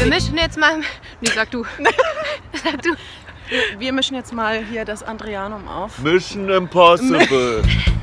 mischen jetzt mal... Nee, sag du. Sag du. Wir mischen jetzt mal hier das Andreanum auf. Mission Impossible.